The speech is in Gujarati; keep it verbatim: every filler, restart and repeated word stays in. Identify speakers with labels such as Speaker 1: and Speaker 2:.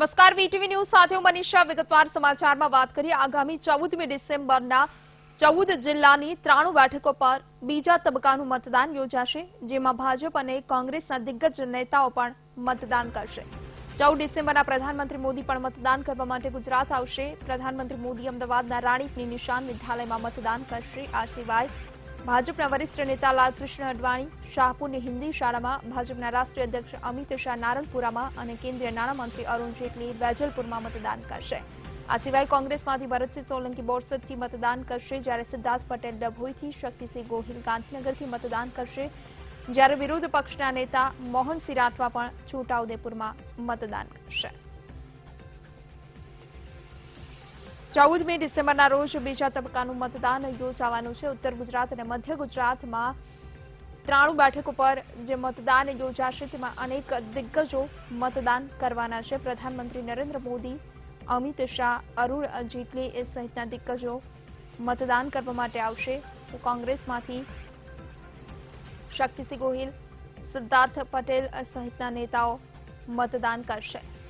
Speaker 1: નમસ્કાર, વીટીવી ન્યૂઝ સાથે હું મનીષા. વિગતવાર સમાચારમાં વાત કરીએ. આગામી ચૌદમી ડિસેમ્બરના ચૌદ જિલ્લાની ત્રાણું બેઠકો પર બીજા તબક્કાનું મતદાન યોજાશે, જેમાં ભાજપ અને કોંગ્રેસના દિગ્ગજ નેતાઓ પણ મતદાન કરશે. ચૌદ ડિસેમ્બરના પ્રધાનમંત્રી મોદી પણ મતદાન કરવા માટે ગુજરાત આવશે. પ્રધાનમંત્રી મોદી અમદાવાદના રાણીપની નિશાન વિદ્યાલયમાં મતદાન કરશે. આ સિવાય ભાજપના વરિષ્ઠ નેતા લાલકૃષ્ણ અડવાણી શાહપુરની હિન્દી શાળામાં, ભાજપના રાષ્ટ્રીય અધ્યક્ષ અમિત શાહ નારણપુરામાં અને કેન્દ્રીય નાણામંત્રી અરુણ જેટલી વેજલપુરમાં મતદાન કરશે. આ સિવાય કોંગ્રેસમાંથી ભરતસિંહ સોલંકી બોરસદથી મતદાન કરશે, જ્યારે સિદ્ધાર્થ પટેલ ડભોઈથી, શક્તિસિંહ ગોહિલ ગાંધીનગરથી મતદાન કરશે, જ્યારે વિરોધ પક્ષના નેતા મોહનસિંહ રાઠવા પણ છોટાઉદેપુરમાં મતદાન કરશે. ચૌદમી ડિસેમ્બરના રોજ બીજા તબક્કાનું મતદાન યોજાવાનું છે. ઉત્તર ગુજરાત અને મધ્ય ગુજરાતમાં ત્રાણું બેઠકો પર જે મતદાન યોજાશે તેમાં અનેક દિગ્ગજો મતદાન કરવાના છે. પ્રધાનમંત્રી નરેન્દ્ર મોદી, અમિત શાહ, અરુણ જેટલી સહિતના દિગ્ગજો મતદાન કરવા માટે આવશે. તો કોંગ્રેસમાંથી શક્તિસિંહ ગોહિલ, સિદ્ધાર્થ પટેલ સહિતના નેતાઓ મતદાન કરશે.